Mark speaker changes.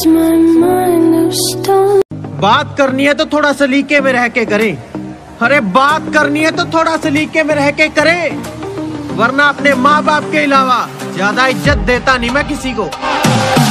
Speaker 1: बात करनी है तो थोड़ा सलीके में रह के करें। अरे बात करनी है तो थोड़ा सलीके में रह के करें, वरना अपने माँ बाप के अलावा ज्यादा इज्जत देता नहीं मैं किसी को।